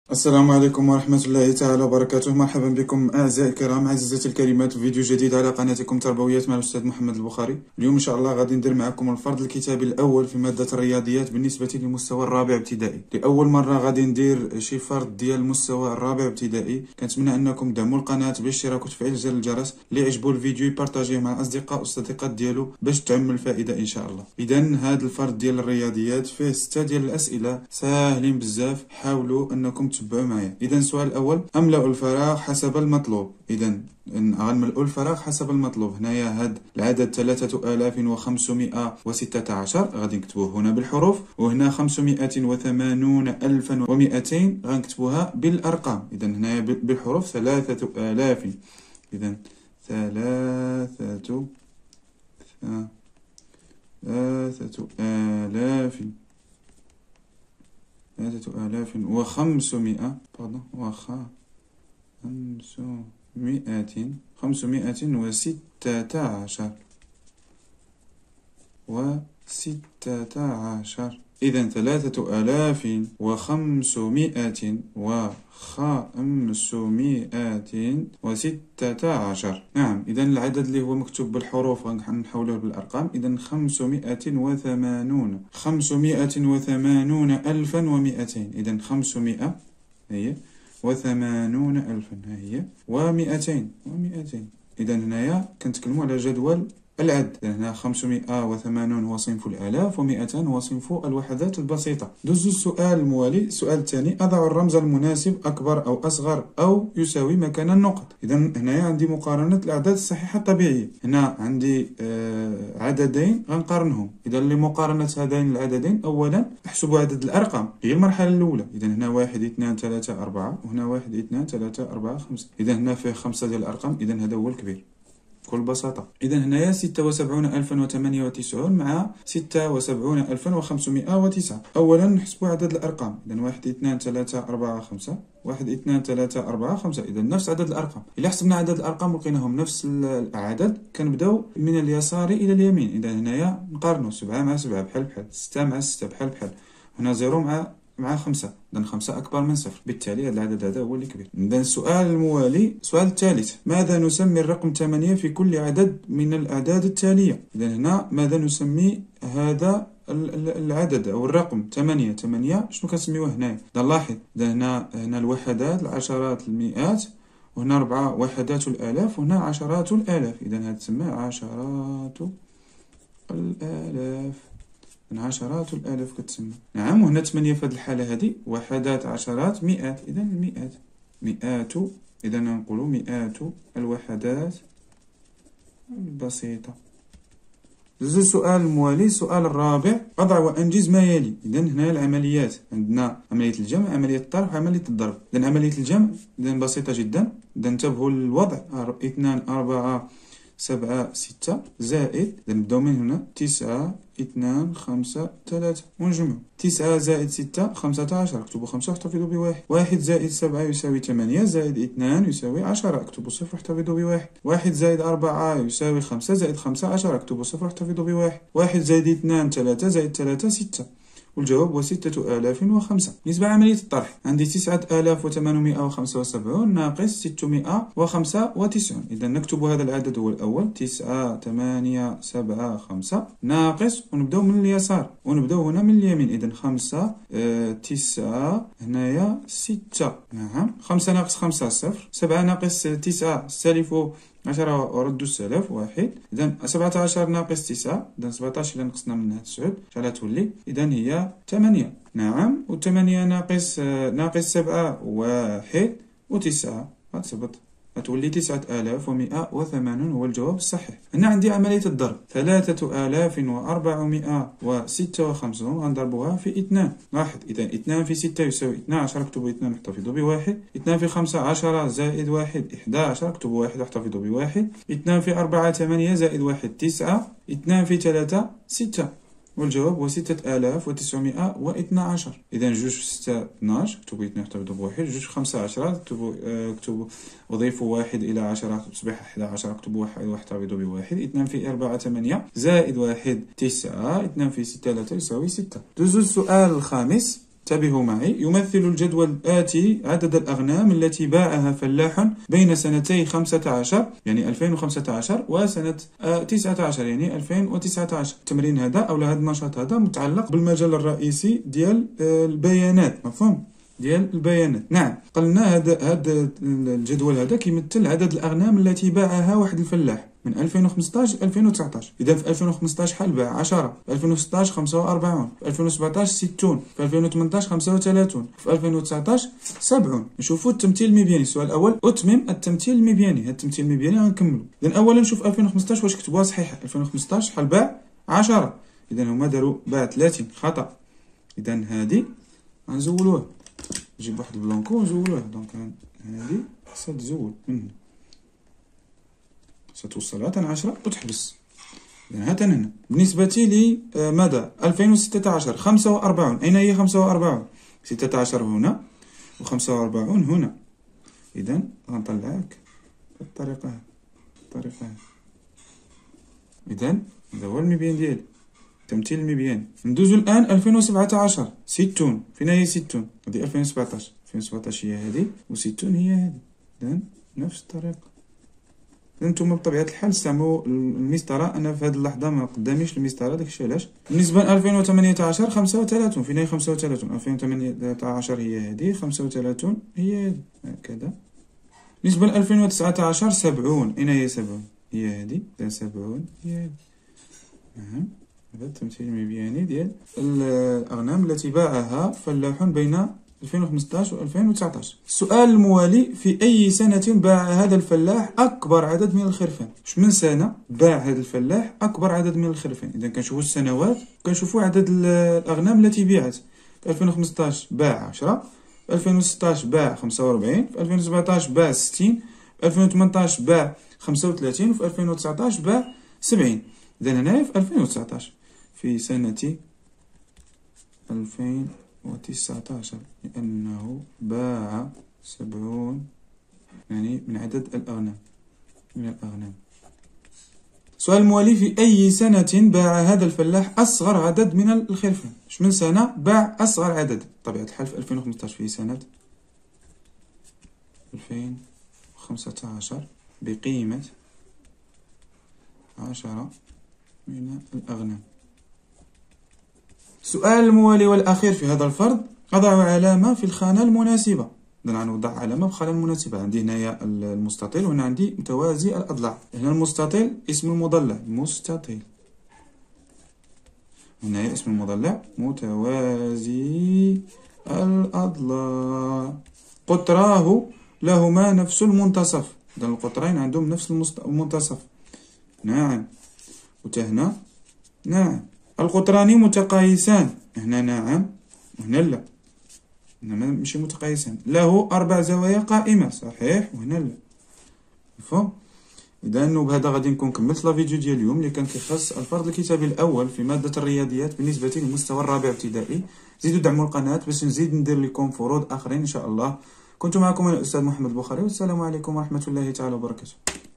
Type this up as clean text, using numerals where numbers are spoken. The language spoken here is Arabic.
السلام عليكم ورحمة الله تعالى وبركاته. مرحبا بكم أعزائي الكرام، عزيزاتي الكريمات، في فيديو جديد على قناتكم تربويات مع الأستاذ محمد البخاري. اليوم إن شاء الله غادي ندير معكم الفرض الكتابي الأول في مادة الرياضيات بالنسبة للمستوى الرابع ابتدائي. لأول مرة غادي ندير شي فرض ديال المستوى الرابع ابتدائي. كنتمنى أنكم تدعموا القناة بالاشتراك وتفعيل زر الجرس، اللي عجبوا الفيديو يبارطاجيه مع الأصدقاء والصديقات ديالو باش تعم الفائدة إن شاء الله. إذا هذا الفرض ديال الرياضيات فيه 6 ديال الأسئلة ساهلين بزاف، حاولوا أنكم تتبعوا معايا. إذا السؤال الأول: أملأ الفراغ حسب المطلوب. إذا غنملأوا الفراغ حسب المطلوب. هنايا هاد العدد 3516 غادي نكتبوه هنا بالحروف، وهنا 580200 غنكتبوها بالأرقام. إذا هنايا بالحروف 3000. إذا 3500 516. إذا 3516. نعم، إذا العدد اللي هو مكتوب بالحروف غنحولوه بالأرقام. إذا 580 إذا 500 هي و80 ألفا هي و200. إذا هنايا كنتكلموا على جدول العد. هنا 580 هو صنف الآلاف، و200 هو صنف الوحدات البسيطة. دوزو السؤال الموالي. السؤال الثاني: أضع الرمز المناسب أكبر أو أصغر أو يساوي مكان النقط. إذا هنايا عندي مقارنة الأعداد الصحيحة الطبيعية. هنا عندي عددين غنقارنهم. إذا لمقارنة هذين العددين أولا أحسب عدد الأرقام، هي المرحلة الأولى. إذا هنا 1 2 3 4، وهنا 1 2 3 4 5. إذا هنا فيه 5 ديال الأرقام. إذا هذا هو الكبير بكل بساطة. إذا هنايا 76098 مع 76509. أولا نحسبوا عدد الأرقام. إذا 1 2 3 4 5، 1 2 3 4 5. إذا نفس عدد الأرقام. إلا حسبنا عدد الأرقام ولقيناهم نفس العدد كنبداو من اليسار إلى اليمين. إذا هنايا نقارنوا 7 مع 7 بحال بحال، 6 مع 6 بحال بحال، هنا 0 مع 5. إذا 5 أكبر من 0، بالتالي هذا العدد هذا هو اللي كبير. إذا السؤال الموالي. السؤال الثالث: ماذا نسمي الرقم 8 في كل عدد من الأعداد التالية؟ إذا هنا ماذا نسمي هذا العدد أو الرقم 8 شنو كنسميوه هنا؟ إذا لاحظ، إذا هنا الوحدات، العشرات، المئات، وهنا 4 وحدات الآلاف، وهنا عشرات الآلاف. إذا هذا تسمى عشرات الآلاف. عشرات الآلاف كتسمى. نعم، وهنا 8 في هذه الحالة هذه، وحدات، عشرات، مئات. إذا مئات. إذا نقولوا مئات الوحدات البسيطة. السؤال الموالي. السؤال الرابع: أضع وأنجز ما يلي. إذا هنا العمليات عندنا عملية الجمع، عملية الطرح، وعملية الضرب. إذا عملية الجمع إذا بسيطة جدا. إذا انتبهوا للوضع: 2 4 7 6 زائد. إذا نبداو من هنا 9 2 5 3 ونجمع. 9 زائد 6 15. اكتبوا 5 واحتفظوا بواحد. 1 زائد 7 يساوي 8 زائد 2 يساوي 10. اكتبوا 0 واحتفظوا بواحد. 1 زائد 4 يساوي 5 زائد 5 10. اكتبوا 0 واحتفظوا بواحد. 1 زائد 2 3 زائد 3 6. والجواب هو 6005. بالنسبة لعملية الطرح عندي 9875 ناقص 695. إذا نكتب هذا العدد هو الأول: 9 8 7 5 ناقص، ونبدأ من اليسار ونبدأ هنا من اليمين. إذا 5 9 هنايا 6. نعم، 5 ناقص 5 صفر. 7 ناقص 9 استلفوا 10 وردوا السلف 1. إذا 17 ناقص 9. إذا 17 إلا نقصنا منها 9 شحال تولي؟ إذا هي 8. نعم، و8 ناقص 7 1 و9 غتثبت، غتولي 9180 هو الجواب الصحيح. هنا عندي عملية الضرب: 3456 غنضربوها في 2. لاحظ، إذا 2 في 6 يساوي 12. اكتبوا 2 واحتفظوا بواحد. 2 في 5 10 زائد 1 11. اكتبوا 1 واحتفظوا بواحد. 2 في 4 8 زائد 1 9. 2 في 3 6. والجواب هو 6912. إذا 2 في 6 12. اكتبوا 2 احتفظوا بواحد. 2 في 5 10. اكتبوا أضيفوا 1 إلى 10 تصبح 11. اكتبوا 1 واحتفظوا بواحد. 2 في 4 8 زائد 1 9. 2 في 6 3 يساوي 6. دوزو السؤال الخامس: انتبهوا معي. يمثل الجدول الآتي عدد الأغنام التي باعها فلاح بين سنتي 15 يعني 2015 وسنة 19 يعني 2019. التمرين هذا أو هذا النشاط هذا متعلق بالمجال الرئيسي ديال البيانات، مفهوم؟ ديال البيانات. نعم، قلنا هذا الجدول هذا كيمثل عدد الأغنام التي باعها واحد الفلاح من 2015 ل 2019. إذا في 2015 شحال باع؟ 10. في 2016 45. في 2017 60. في 2018 35. في 2019 70. نشوفوا التمثيل المبياني. السؤال الأول: أتمم التمثيل المبياني. هذا التمثيل المبياني غنكملوا. إذا أولا نشوف 2015 واش كتبوها صحيحة. 2015 شحال باع؟ 10. إذا هما داروا باع 30 خطأ. إذا هذه غنزولوها، نجيب واحد البلانكو ونزولوها. دونك هذه خاصها تزول من ستوصلها تن 10 وتحبس. إذا ها تن هنا. بالنسبة لي ماذا؟ 2016 45. أين هي 45؟ 16 هنا و45 هنا. إذا غنطلعك بالطريقة هذه. إذا هذا هو المبيان ديالي، التمثيل المبياني. ندوزو الآن 2017 60. فين هي 60؟ هذه 2017. 2017 هي هذه و60 هي هذه. إذا نفس الطريقة. انتم بطبيعه الحال استعملوا المسطره. انا في هذه اللحظه ما قداميش المسطره، داكشي علاش. بالنسبه ل 2018 35. فين هي 35؟ 2018 هي هذه، 35 هي هذه، هكذا. بالنسبه ل 2019 70. اين هي 70؟ هي هذه. 70 هي هذه. هذا التمثيل المبياني ديال الاغنام التي باعها فلاح بين 2015 و 2019. السؤال الموالي: في أي سنة باع هذا الفلاح أكبر عدد من الخرفان؟ واش من سنة باع هذا الفلاح أكبر عدد من الخرفان؟ إذا كنشوفوا السنوات كنشوفوا عدد الأغنام التي باعت. في 2015 باع 10. في 2016 باع 45. في 2017 باع 60. في 2018 باع 35. وفي 2019 باع 70. إذا هنايا في 2019 في سنة 2019 لأنه باع 70 يعني من عدد الأغنام من الأغنام. سؤال الموالي: في أي سنة باع هذا الفلاح أصغر عدد من الخرفان؟ واش من سنة باع أصغر عدد؟ بطبيعة الحال في 2015 في سنة 2015 بقيمة 10 من الأغنام. سؤال الموالي والأخير في هذا الفرض: أضع علامة في الخانة المناسبة. إذا غنوضع علامة في الخانة المناسبة. عندي هنايا المستطيل وهنا عندي متوازي الأضلاع. هنا المستطيل اسم المضلع مستطيل، هنا اسم المضلع متوازي الأضلاع. قطراه لهما نفس المنتصف. إذا القطرين عندهم نفس المنتصف. نعم. وتهنا نعم. القطران متقايسان. هنا نعم وهنا لا. هنا ماشي متقايسان. له 4 زوايا قائمة. صحيح. وهنا لا. مفهوم؟ إذا بهذا غادي نكون كملت لا فيديو ديال اليوم اللي كان كيخص الفرض الكتابي الأول في مادة الرياضيات بالنسبة للمستوى الرابع ابتدائي. زيدوا دعموا القناة باش نزيد ندير لكم فروض آخرين إن شاء الله. كنت معكم أنا الأستاذ محمد البخاري، والسلام عليكم ورحمة الله تعالى وبركاته.